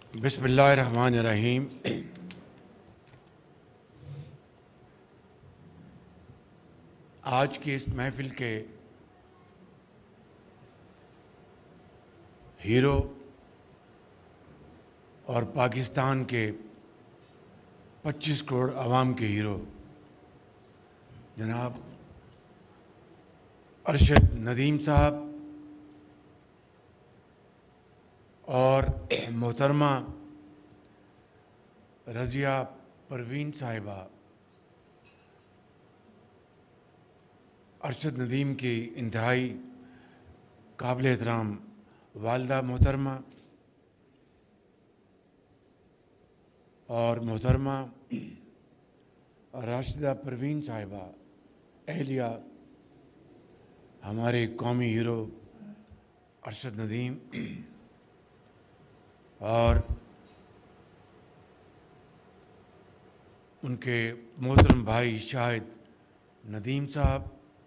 بسم اللہ الرحمن الرحیم۔ آج کی اس محفل کے ہیرو اور پاکستان کے 25 کروڑ عوام کے ہیرو جناب ارشد ندیم صاحب اور محترمہ رضیہ پروین صاحبہ ارشد ندیم کی انتہائی قابل احترام والدہ محترمہ اور محترمہ راشدہ پروین صاحبہ اہلیہ ہمارے قومی ہیرو ارشد ندیم اور ان کے محترم بھائی شاہد ندیم صاحب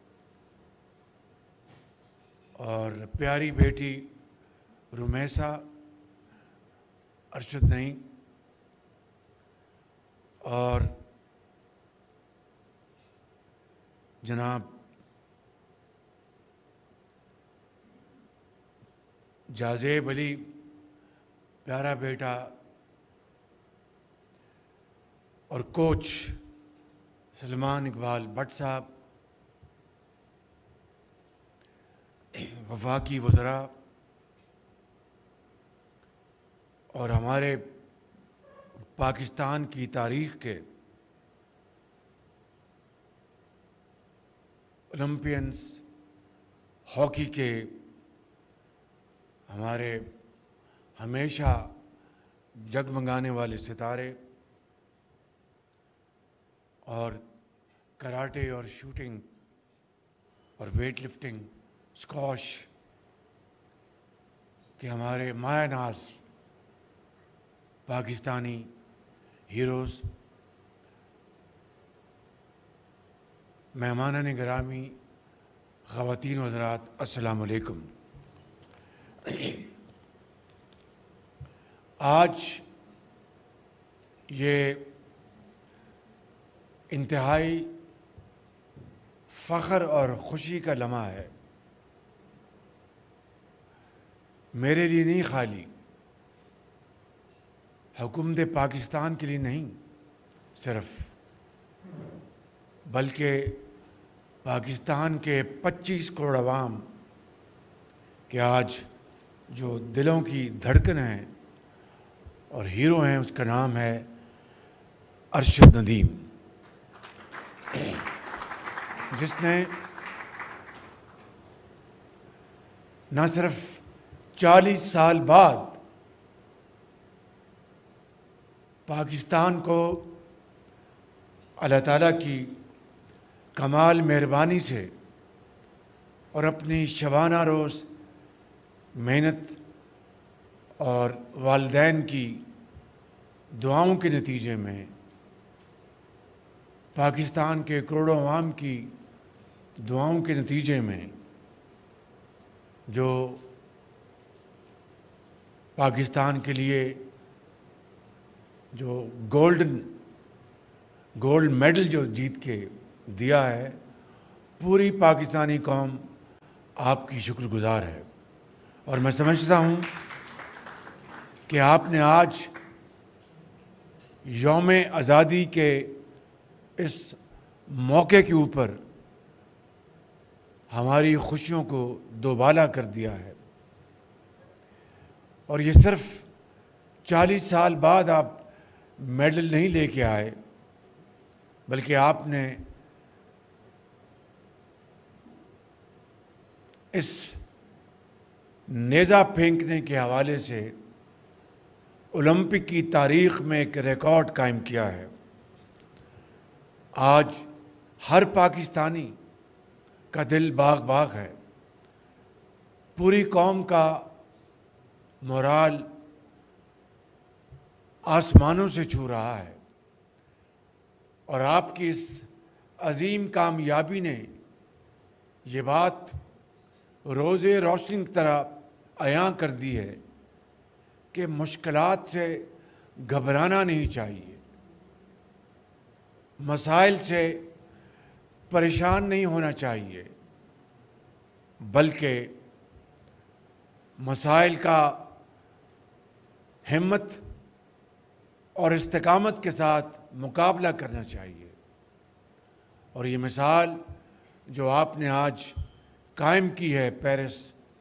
اور پیاری بیٹی رمیسہ ارشد ندیم اور جناب جازیب علی پیارا بیٹا اور کوچ سلمان اقبال بٹ صاحب، وفاقی وزراء اور ہمارے پاکستان کی تاریخ کے اولمپئنس ہاکی کے ہمارے ہمیشہ جگمگانے والے ستارے اور کراٹے اور شوٹنگ اور ویٹ لفٹنگ اسکواش کے ہمارے مایہ ناز پاکستانی ہیروز، مہمانان گرامی، خواتین و حضرات، السلام علیکم۔ آج یہ انتہائی فخر اور خوشی کا لمحہ ہے، میرے لیے نہیں خالی، حکومت پاکستان کے لیے نہیں صرف، بلکہ پاکستان کے 25 کروڑ عوام کہ آج جو دلوں کی دھڑکن ہیں اور ہیرو ہیں، اس کا نام ہے ارشد ندیم، جس نے نہ صرف 40 سال بعد پاکستان کو اللہ تعالیٰ کی کمال مہربانی سے اور اپنی شبانہ روز محنت اور والدین کی دعاؤں کے نتیجے میں، پاکستان کے کروڑوں عوام کی دعاؤں کے نتیجے میں جو پاکستان کے لیے جو گولڈ میڈل جو جیت کے دیا ہے، پوری پاکستانی قوم آپ کی شکر گزار ہے، اور میں سمجھتا ہوں کہ آپ نے آج یوم آزادی کے اس موقع کے اوپر ہماری خوشیوں کو دوبالا کر دیا ہے، اور یہ صرف 40 سال بعد آپ میڈل نہیں لے کے آئے، بلکہ آپ نے اس نیزہ پھینکنے کے حوالے سے اولمپک کی تاریخ میں ایک ریکارڈ قائم کیا ہے۔ آج ہر پاکستانی کا دل باغ باغ ہے، پوری قوم کا مورال آسمانوں سے چھو رہا ہے، اور آپ کی اس عظیم کامیابی نے یہ بات روزے روشنی کی طرح عیاں کر دی ہے کہ مشکلات سے گھبرانا نہیں چاہیے، مسائل سے پریشان نہیں ہونا چاہیے، بلکہ مسائل کا ہمت اور استقامت کے ساتھ مقابلہ کرنا چاہیے۔ اور یہ مثال جو آپ نے آج قائم کی ہے پیرس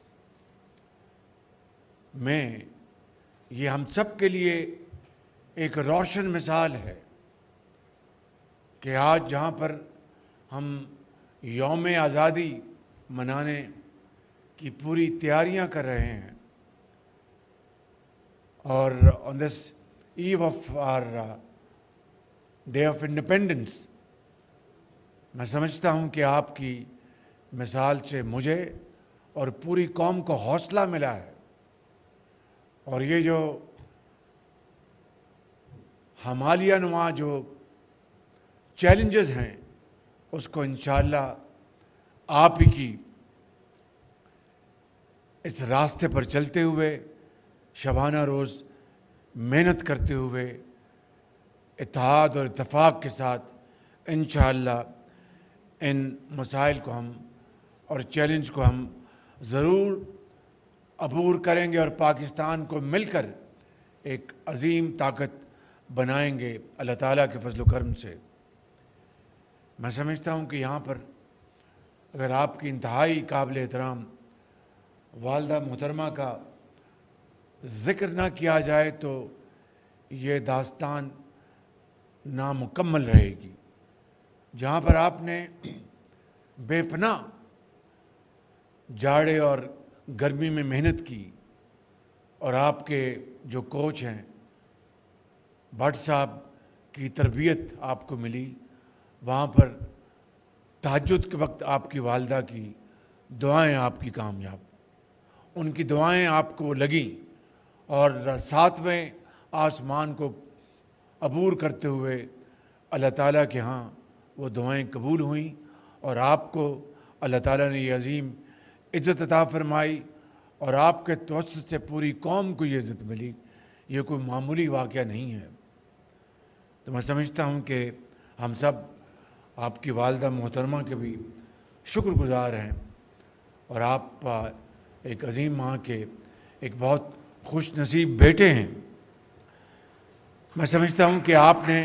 میں، یہ ہم سب کے لیے ایک روشن مثال ہے کہ آج جہاں پر ہم یوم آزادی منانے کی پوری تیاریاں کر رہے ہیں، اور on this eve of our day of independence, میں سمجھتا ہوں کہ آپ کی مثال سے مجھے اور پوری قوم کو حوصلہ ملا ہے، اور یہ جو ہمالیہ نما جو چیلنجز ہیں اس کو انشاءاللہ آپ ہی کی اس راستے پر چلتے ہوئے، شبانہ روز محنت کرتے ہوئے، اتحاد اور اتفاق کے ساتھ انشاءاللہ ان مسائل کو ہم اور چیلنج کو ہم ضرور عبور کریں گے اور پاکستان کو مل کر ایک عظیم طاقت بنائیں گے اللہ تعالیٰ کے فضل و کرم سے۔ میں سمجھتا ہوں کہ یہاں پر اگر آپ کی انتہائی قابل احترام والدہ محترمہ کا ذکر نہ کیا جائے تو یہ داستان نامکمل رہے گی، جہاں پر آپ نے بے پناہ جاڑے اور گرمی میں محنت کی، اور آپ کے جو کوچ ہیں بٹ صاحب کی تربیت آپ کو ملی، وہاں پر تہجد کے وقت آپ کی والدہ کی دعائیں آپ کی کامیاب، ان کی دعائیں آپ کو لگیں، اور 7ویں آسمان کو عبور کرتے ہوئے اللہ تعالیٰ کے ہاں وہ دعائیں قبول ہوئیں، اور آپ کو اللہ تعالیٰ نے یہ عظیم عزت عطا فرمائی، اور آپ کے توسط سے پوری قوم کو یہ عزت ملی۔ یہ کوئی معمولی واقعہ نہیں ہے۔ تو میں سمجھتا ہوں کہ ہم سب آپ کی والدہ محترمہ کے بھی شکر گزار ہیں، اور آپ ایک عظیم ماں کے ایک بہت خوش نصیب بیٹے ہیں۔ میں سمجھتا ہوں کہ آپ نے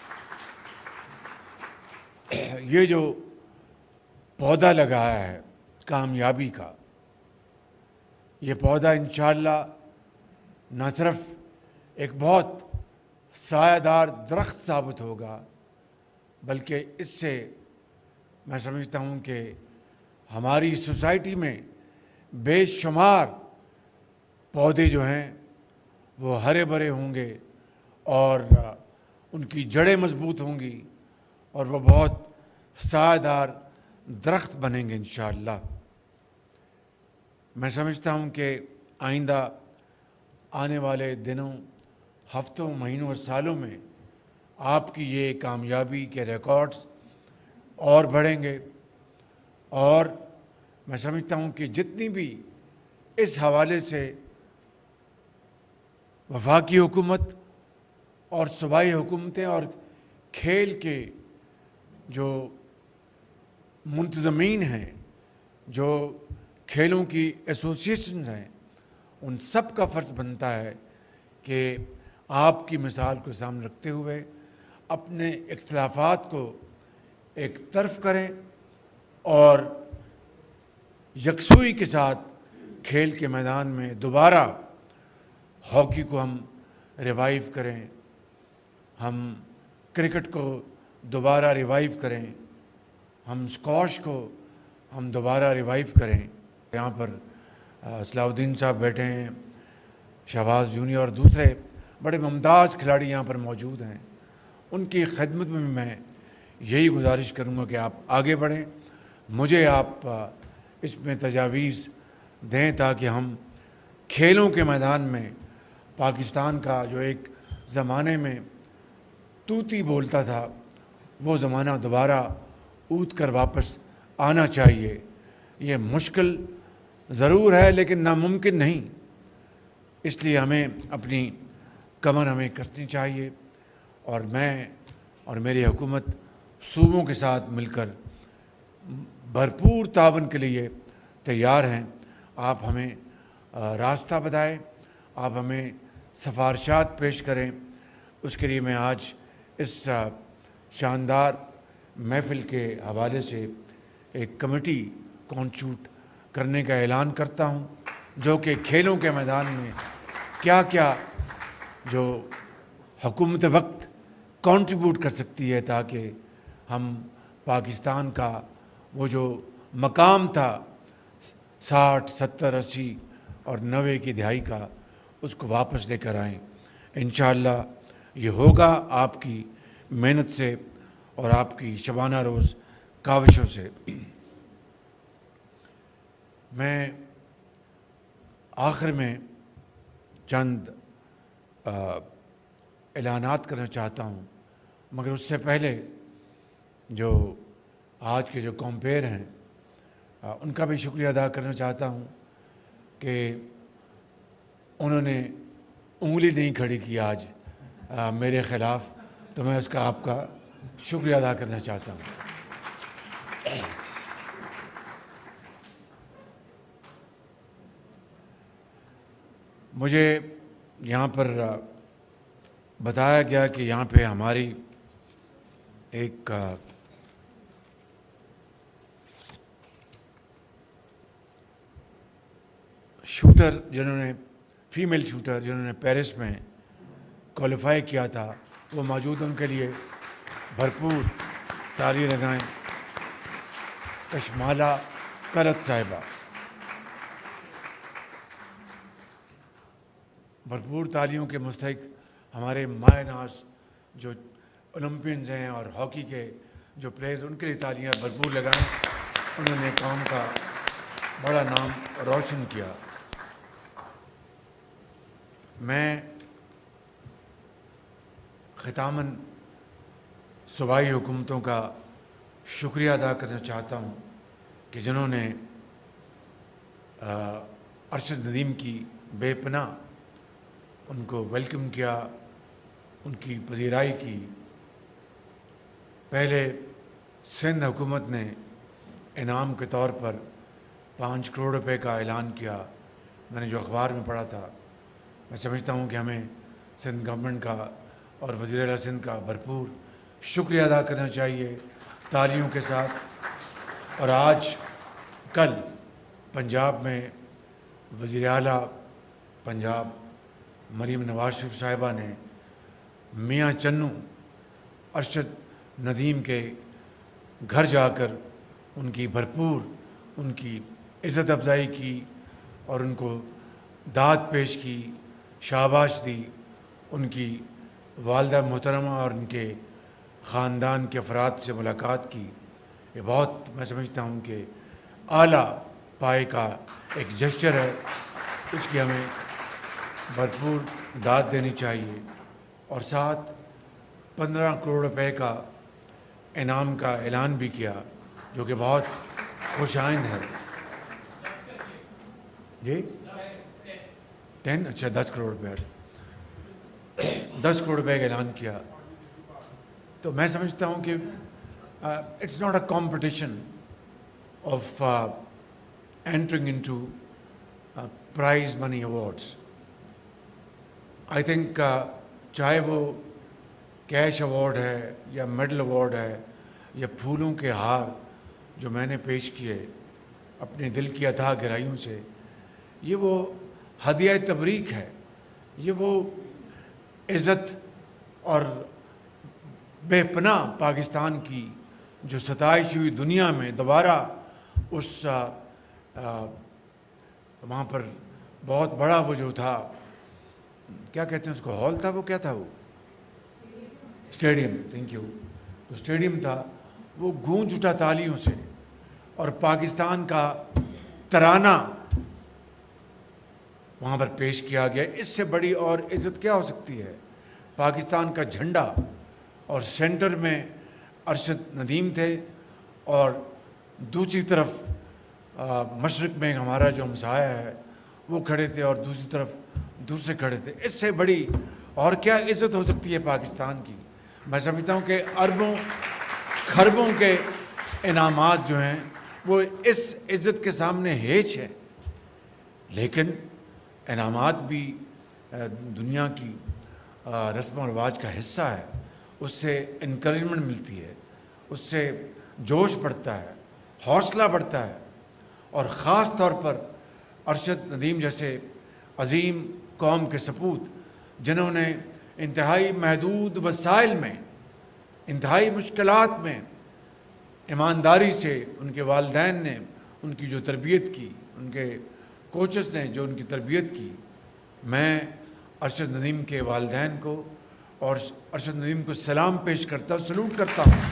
یہ جو پودا لگایا ہے کامیابی کا، یہ پودا انشاءاللہ نہ صرف ایک بہت سایہ دار درخت ثابت ہوگا، بلکہ اس سے میں سمجھتا ہوں کہ ہماری سوسائٹی میں بے شمار پودے جو ہیں وہ ہرے بھرے ہوں گے، اور ان کی جڑیں مضبوط ہوں گی، اور وہ بہت سایہ دار درخت بنیں گے انشاءاللہ۔ میں سمجھتا ہوں کہ آئندہ آنے والے دنوں، ہفتوں، مہینوں اور سالوں میں آپ کی یہ کامیابی کے ریکارڈز اور بڑھیں گے، اور میں سمجھتا ہوں کہ جتنی بھی اس حوالے سے وفاقی حکومت اور صوبائی حکومتیں اور کھیل کے جو منتظمین ہیں، جو کھیلوں کی ایسوسیشنز ہیں، ان سب کا فرض بنتا ہے کہ آپ کی مثال کو سامنے رکھتے ہوئے اپنے اختلافات کو ایک طرف کریں، اور یکسوئی کے ساتھ کھیل کے میدان میں دوبارہ ہاکی کو ہم ریوائیو کریں، ہم کرکٹ کو دوبارہ ریوائیو کریں، ہم اسکواش کو ہم دوبارہ ریوائیو کریں۔ یہاں پر صلاح الدین صاحب بیٹھے ہیں، شہباز جونیئر اور دوسرے بڑے ممتاز کھلاڑی یہاں پر موجود ہیں، ان کی خدمت میں میں یہی گزارش کروں گا کہ آپ آگے بڑھیں، مجھے آپ اس میں تجاویز دیں تاکہ ہم کھیلوں کے میدان میں پاکستان کا جو ایک زمانے میں توتی بولتا تھا، وہ زمانہ دوبارہ اود کر واپس آنا چاہیے۔ یہ مشکل ضرور ہے لیکن ناممکن نہیں۔ اس لیے ہمیں اپنی کمر ہمیں کسنی چاہیے، اور میں اور میری حکومت صوبوں کے ساتھ مل کر بھرپور تعاون کے لیے تیار ہیں۔ آپ ہمیں راستہ بتائیں، آپ ہمیں سفارشات پیش کریں۔ اس کے لیے میں آج اس شاندار محفل کے حوالے سے ایک کمیٹی کانسٹیٹیوٹ کرنے کا اعلان کرتا ہوں، جو کہ کھیلوں کے میدان میں کیا کیا جو حکومت وقت کنٹریبیوٹ کر سکتی ہے، تاکہ ہم پاکستان کا وہ جو مقام تھا 60، 70، 80 اور 90 کی دہائی کا، اس کو واپس لے کر آئیں۔ انشاءاللہ یہ ہوگا آپ کی محنت سے اور آپ کی شبانہ روز کاوشوں سے۔ میں آخر میں چند اعلانات کرنا چاہتا ہوں، مگر اس سے پہلے جو آج کے جو کمپیئر ہیں ان کا بھی شکریہ ادا کرنا چاہتا ہوں کہ انہوں نے انگلی نہیں کھڑی کی آج میرے خلاف، تو میں اس کا آپ کا شکریہ ادا کرنا چاہتا ہوں۔ مجھے یہاں پر بتایا گیا کہ یہاں پہ ہماری ایک شوٹر جنہوں نے فیمیل شوٹر جنہوں نے پیرس میں کوالیفائی کیا تھا وہ موجود، ان کے لیے بھرپور تالی لگائیں۔ کشمالہ طلعت صاحبہ، بھرپور تالیوں کے مستحق ہمارے مائع ناز جو اولمپئنز ہیں اور ہاکی کے جو پلیئرز، ان کے لیے تالیاں بھرپور لگائیں۔ انہوں نے قوم کا بڑا نام روشن کیا۔ میں ختاماً صوبائی حکومتوں کا شکریہ ادا کرنا چاہتا ہوں کہ جنہوں نے ارشد ندیم کی بے پناہ ان کو ویلکم کیا، ان کی پذیرائی کی۔ پہلے سندھ حکومت نے انعام کے طور پر 5 کروڑ روپے کا اعلان کیا، میں نے جو اخبار میں پڑھا تھا۔ میں سمجھتا ہوں کہ ہمیں سندھ گورنمنٹ کا اور وزیر اعلیٰ سندھ کا بھرپور شکریہ ادا کرنا چاہیے تالیوں کے ساتھ۔ اور آج کل پنجاب میں وزیر اعلیٰ پنجاب مریم نواز شریف صاحبہ نے میاں چنو ارشد ندیم کے گھر جا کر ان کی بھرپور ان کی عزت افزائی کی اور ان کو داد پیش کی، شاباش دی۔ ان کی والدہ محترمہ اور ان کے خاندان کے افراد سے ملاقات کی۔ یہ بہت میں سمجھتا ہوں کہ اعلیٰ پائے کا ایک جسچر ہے، اس کی ہمیں بھرپور داد دینی چاہیے۔ اور ساتھ 15 کروڑ روپے کا انعام کا اعلان بھی کیا، جو کہ بہت خوش آئند ہے۔ جی 10 اچھا 10 کروڑ روپے 10 کروڑ روپے کا اعلان کیا۔ تو میں سمجھتا ہوں کہ it's not a competition of entering into prize money awards. I think چاہے وہ کیش ایوارڈ ہے یا میڈل ایوارڈ ہے یا پھولوں کے ہار جو میں نے پیش کیے اپنے دل کی اتھاہ گہرائیوں سے، یہ وہ ہدیہ تبریک ہے، یہ وہ عزت اور بے پناہ پاکستان کی جو ستائش ہوئی دنیا میں دوبارہ اس وہاں پر بہت بڑا وہ جو تھا، کیا کہتے ہیں اس کو، ہال تھا، وہ کیا تھا، وہ اسٹیڈیم، تھینک یو، تو اسٹیڈیم تھا، وہ گونج اٹھا تالیوں سے، اور پاکستان کا ترانہ وہاں پر پیش کیا گیا۔ اس سے بڑی اور عزت کیا ہو سکتی ہے؟ پاکستان کا جھنڈا، اور سینٹر میں ارشد ندیم تھے، اور دوسری طرف مشرق میں ہمارا جو ہمسایہ ہے وہ کھڑے تھے، اور دوسری طرف دوسرے کھڑے تھے. اس سے بڑی اور کیا عزت ہو سکتی ہے پاکستان کی؟ میں سمجھتا ہوں کہ اربوں خربوں کے انعامات جو ہیں وہ اس عزت کے سامنے ہیچ ہے. لیکن انعامات بھی دنیا کی رسم و رواج کا حصہ ہے. اس سے انکریجمنٹ ملتی ہے, اس سے جوش بڑھتا ہے, حوصلہ بڑھتا ہے. اور خاص طور پر ارشد ندیم جیسے عظیم قوم کے سپوت جنہوں نے انتہائی محدود وسائل میں, انتہائی مشکلات میں ایمانداری سے, ان کے والدین نے ان کی جو تربیت کی, ان کے کوچز نے جو ان کی تربیت کی, میں ارشد ندیم کے والدین کو اور ارشد ندیم کو سلام پیش کرتا ہوں, سلوٹ کرتا ہوں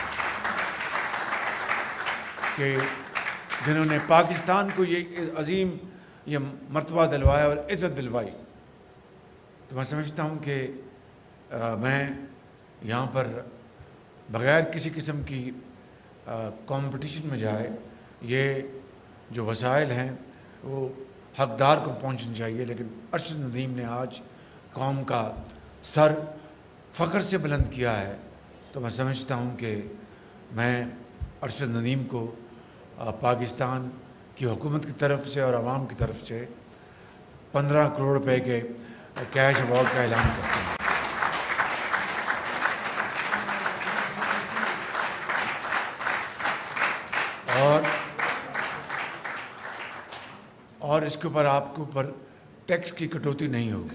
کہ جنہوں نے پاکستان کو یہ عظیم یہ مرتبہ دلوایا اور عزت دلوائی. تو میں سمجھتا ہوں کہ میں یہاں پر بغیر کسی قسم کی کمپٹیشن میں جائے, یہ جو وسائل ہیں وہ حقدار کو پہنچنی چاہیے. لیکن ارشد ندیم نے آج قوم کا سر فخر سے بلند کیا ہے. تو میں سمجھتا ہوں کہ میں ارشد ندیم کو پاکستان کی حکومت کی طرف سے اور عوام کی طرف سے 15 کروڑ روپے کے کیش ایوارڈ کا اعلان کرتا ہوں. اور اس کے اوپر آپ کے اوپر ٹیکس کی کٹوتی نہیں ہوگی.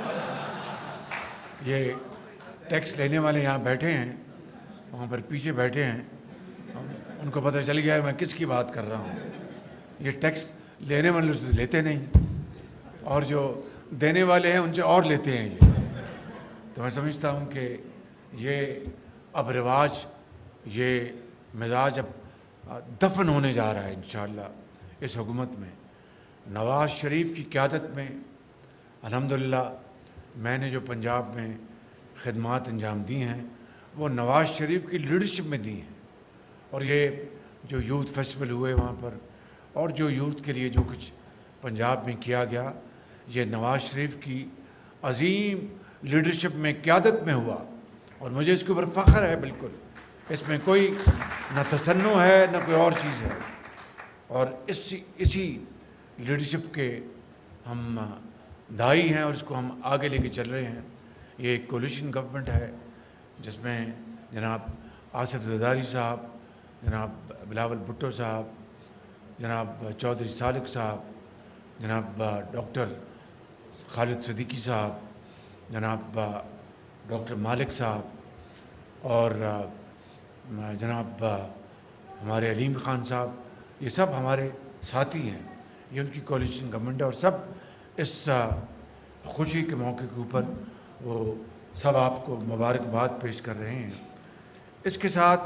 یہ ٹیکس لینے والے یہاں بیٹھے ہیں, وہاں پر پیچھے بیٹھے ہیں, ان کو پتہ چل گیا ہے میں کس کی بات کر رہا ہوں. یہ ٹیکس لینے والے سے لیتے نہیں, اور جو دینے والے ہیں ان سے اور لیتے ہیں یہ. تو میں سمجھتا ہوں کہ یہ اب رواج, یہ مزاج اب دفن ہونے جا رہا ہے انشاءاللہ اس حکومت میں. نواز شریف کی قیادت میں الحمدللہ میں نے جو پنجاب میں خدمات انجام دی ہیں وہ نواز شریف کی لیڈرشپ میں دی ہیں. اور یہ جو یوتھ فیسٹیول ہوئے وہاں پر, اور جو یوتھ کے لیے جو کچھ پنجاب میں کیا گیا, یہ نواز شریف کی عظیم لیڈرشپ میں قیادت میں ہوا. اور مجھے اس کے اوپر فخر ہے بالکل, اس میں کوئی نہ تصنع ہے نہ کوئی اور چیز ہے. اور اسی لیڈرشپ کے ہم دائی ہیں اور اس کو ہم آگے لے کے چل رہے ہیں. یہ ایک کولیشن گورنمنٹ ہے جس میں جناب آصف زرداری صاحب, جناب بلاول بھٹو صاحب, جناب چودھری سالک صاحب, جناب ڈاکٹر خالد صدیقی صاحب, جناب ڈاکٹر مالک صاحب اور جناب ہمارے علیم خان صاحب, یہ سب ہمارے ساتھی ہیں. یہ ان کی کولیشن گورنمنٹ ہے اور سب اس خوشی کے موقع کے اوپر وہ سب آپ کو مبارکباد پیش کر رہے ہیں. اس کے ساتھ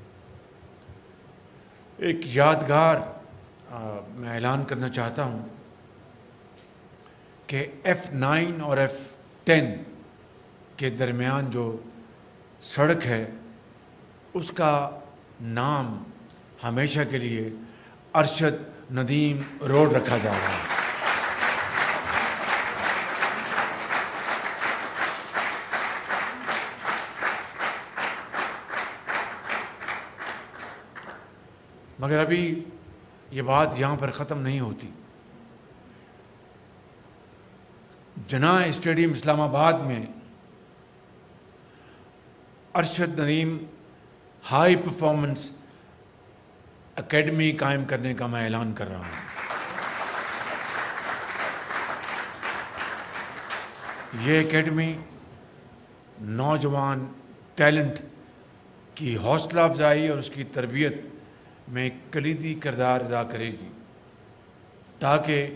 ایک یادگار میں اعلان کرنا چاہتا ہوں کہ F9 اور F10 کے درمیان جو سڑک ہے اس کا نام ہمیشہ کے لیے ارشد ندیم روڈ رکھا جا رہا ہے. مگر ابھی یہ بات یہاں پر ختم نہیں ہوتی. جناح اسٹیڈیم اسلام آباد میں Arshad Nadeem high performance academy قائم کرنے کا میں اعلان کر رہا ہوں. یہ اکیڈمی نوجوان ٹیلنٹ کی حوصلہ افزائی اور اس کی تربیت میں ایک کلیدی کردار ادا کرے گی تاکہ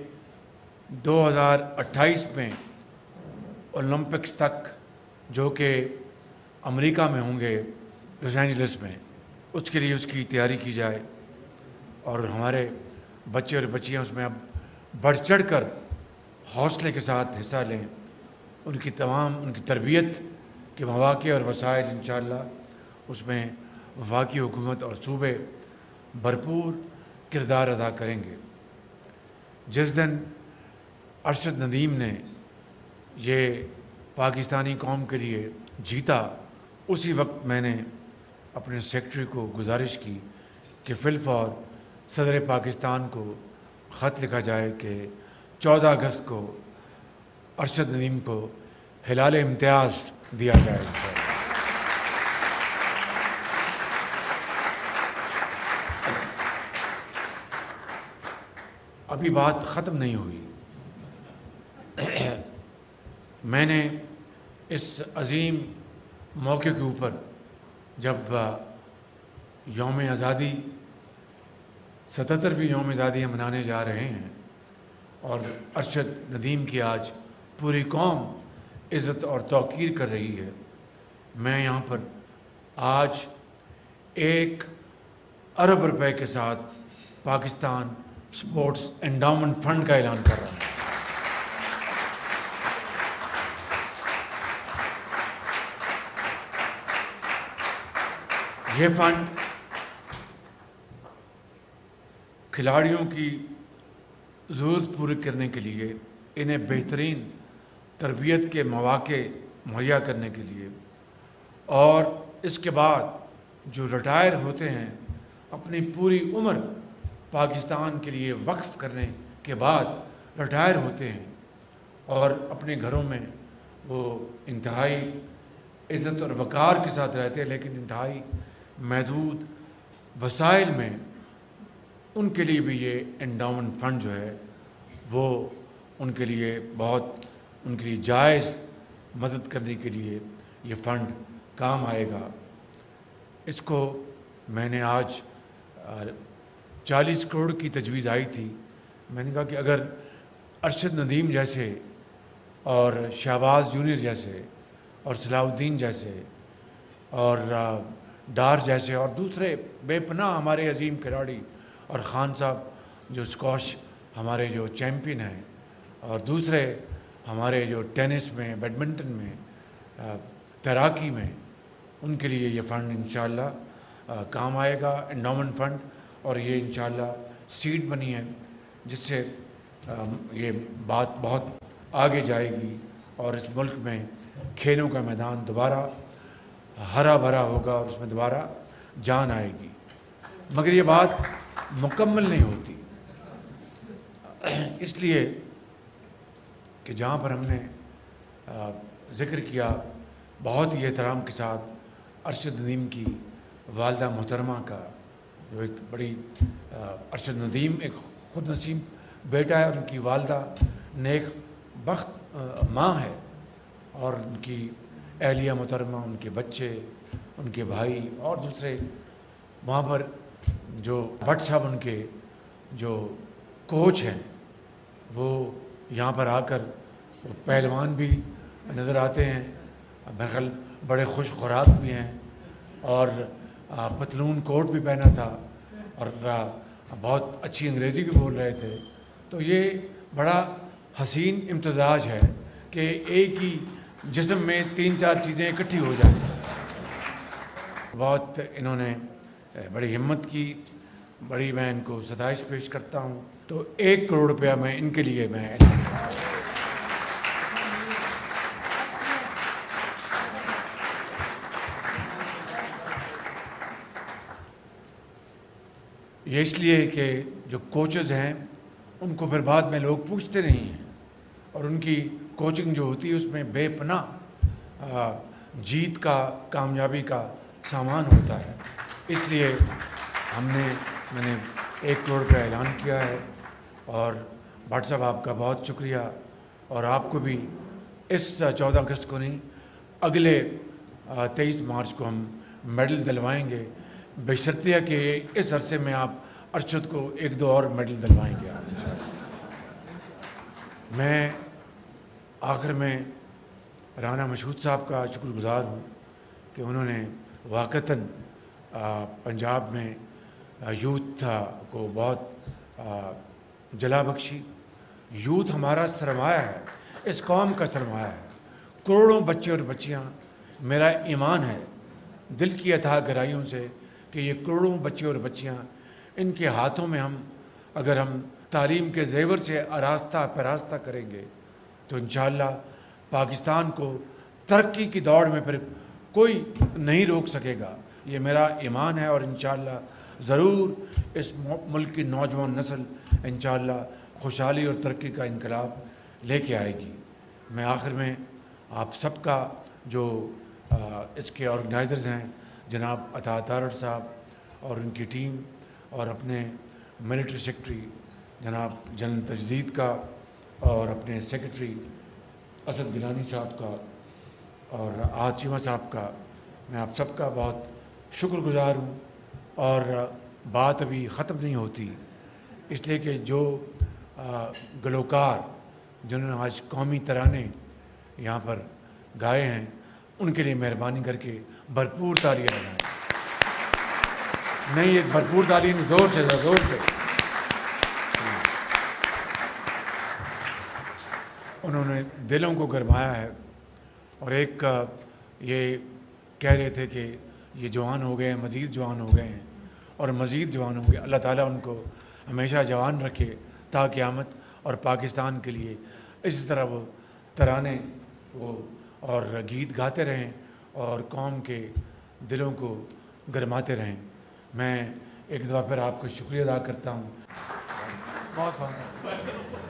2028 میں اولمپکس تک, جو کہ امریکہ میں ہوں گے لاس اینجلس میں, اس کے لیے اس کی تیاری کی جائے اور ہمارے بچے اور بچیاں اس میں اب بڑھ چڑھ کر حوصلے کے ساتھ حصہ لیں. ان کی تربیت کے مواقع اور وسائل انشاءاللہ اس میں وفاقی حکومت اور صوبے بھرپور کردار ادا کریں گے. جس دن ارشد ندیم نے یہ پاکستانی قوم کے لیے جیتا، اسی وقت میں نے اپنے سیکرٹری کو گزارش کی کہ فی الفور صدر پاکستان کو خط لکھا جائے کہ 14 اگست کو ارشد ندیم کو ہلال امتیاز دیا جائے۔ ابھی بات ختم نہیں ہوئی۔ میں نے اس عظیم موقع کے اوپر جب یوم آزادی 77ویں یوم آزادی ہم منانے جا رہے ہیں اور ارشد ندیم کی آج پوری قوم عزت اور توقیر کر رہی ہے، میں یہاں پر آج 1 ارب روپے کے ساتھ پاکستان سپورٹس انڈاؤمنٹ فنڈ کا اعلان کر رہا ہوں۔ یہ فنڈ کھلاڑیوں کی ضرورت پوری کرنے کے لیے، انہیں بہترین تربیت کے مواقع مہیا کرنے کے لیے، اور اس کے بعد جو ریٹائر ہوتے ہیں اپنی پوری عمر پاکستان کے لیے وقف کرنے کے بعد ریٹائر ہوتے ہیں اور اپنے گھروں میں وہ انتہائی عزت اور وقار کے ساتھ رہتے ہیں، لیکن انتہائی محدود وسائل میں، ان کے لیے بھی یہ انڈاؤمنٹ فنڈ جو ہے وہ ان کے لیے بہت، ان کے لیے جائز مدد کرنے کے لیے یہ فنڈ کام آئے گا۔ اس کو میں نے آج 40 کروڑ کی تجویز آئی تھی، میں نے کہا کہ اگر ارشد ندیم جیسے اور شہباز جونیئر جیسے اور صلاح الدین جیسے اور ڈار جیسے اور دوسرے بے پناہ ہمارے عظیم کھلاڑی، اور خان صاحب جو اسکواش ہمارے جو چیمپئن ہیں، اور دوسرے ہمارے جو ٹینس میں، بیڈمنٹن میں، تیراکی میں، ان کے لیے یہ فنڈ انشاءاللہ کام آئے گا، انڈاؤمنٹ فنڈ، اور یہ انشاءاللہ سیٹ بنی ہے جس سے یہ بات بہت آگے جائے گی اور اس ملک میں کھیلوں کا میدان دوبارہ ہرا بھرا ہوگا اور اس میں دوبارہ جان آئے گی۔ مگر یہ بات مکمل نہیں ہوتی، اس لیے کہ جہاں پر ہم نے ذکر کیا بہت ہی احترام کے ساتھ ارشد ندیم کی والدہ محترمہ کا، جو ایک بڑی ارشد ندیم ایک خود نصیب بیٹا ہے، اور ان کی والدہ نیک بخت ماں ہے، اور ان کی اہلیہ محترمہ، ان کے بچے، ان کے بھائی اور دوسرے وہاں پر جو بٹ صاحب ان کے جو کوچ ہیں، وہ یہاں پر آ کر پہلوان بھی نظر آتے ہیں، بہرحال بڑے خوش خوراک بھی ہیں، اور پتلون کوٹ بھی پہنا تھا، اور بہت اچھی انگریزی بھی بول رہے تھے۔ تو یہ بڑا حسین امتزاج ہے کہ ایک ہی جسم میں 3-4 چیزیں اکٹھی ہو جائیں۔ بہت انہوں نے بڑی ہمت کی، بڑی میں ان کو ستائش پیش کرتا ہوں۔ تو 1 کروڑ روپیہ میں ان کے لیے میں یہ اس لیے کہ جو کوچز ہیں ان کو پھر بعد میں لوگ پوچھتے نہیں ہیں، اور ان کی کوچنگ جو ہوتی ہے اس میں بے پناہ جیت کا، کامیابی کا سامان ہوتا ہے۔ اس لیے میں نے 1 کروڑ کا اعلان کیا ہے، اور بھٹ صاحب آپ کا بہت شکریہ، اور آپ کو بھی اس 14 اگست کو نہیں، اگلے 23 مارچ کو ہم میڈل دلوائیں گے، بشرطیہ کہ اس عرصے میں آپ ارشد کو 1-2 اور میڈل دلوائیں گے آپ انشاءاللہ۔ میں آخر میں رانا مشہود صاحب کا شکر گزار ہوں کہ انہوں نے واقعتاً پنجاب میں یوتھ کو بہت جلا بخشی۔ یوتھ ہمارا سرمایہ ہے، اس قوم کا سرمایہ ہے، کروڑوں بچے اور بچیاں، میرا ایمان ہے دل کی اتھاہ گہرائیوں سے کہ یہ کروڑوں بچے اور بچیاں، ان کے ہاتھوں میں اگر ہم تعلیم کے زیور سے آراستہ پیراستہ کریں گے تو انشاءاللہ پاکستان کو ترقی کی دوڑ میں پھر کوئی نہیں روک سکے گا، یہ میرا ایمان ہے، اور انشاءاللہ ضرور اس ملک کی نوجوان نسل انشاءاللہ خوشحالی اور ترقی کا انقلاب لے کے آئے گی۔ میں آخر میں آپ سب کا جو اس کے آرگنائزرز ہیں جناب عطا تارڑ صاحب اور ان کی ٹیم، اور اپنے ملٹری سیکرٹری جناب جنرل تجدید کا، اور اپنے سیکرٹری اسد گیلانی صاحب کا، اور آج چیمہ صاحب کا، میں آپ سب کا بہت شکر گزار ہوں۔ اور بات ابھی ختم نہیں ہوتی، اس لیے کہ جو گلوکار جنہوں نے آج قومی ترانے یہاں پر گائے ہیں ان کے لیے مہربانی کر کے بھرپور تالیاں بجائیں۔ نہیں، ایک بھرپور تالیاں، زور سے زور سے۔ انہوں نے دلوں کو گرمایا ہے، اور ایک یہ کہہ رہے تھے کہ یہ جوان ہو گئے ہیں، مزید جوان ہو گئے ہیں اور مزید جوان ہوں گے۔ اللہ تعالیٰ ان کو ہمیشہ جوان رکھے تا قیامت، اور پاکستان کے لیے اسی طرح وہ ترانے وہ اور گیت گاتے رہیں اور قوم کے دلوں کو گرماتے رہیں۔ میں ایک دفعہ پھر آپ کو شکریہ ادا کرتا ہوں۔ بہت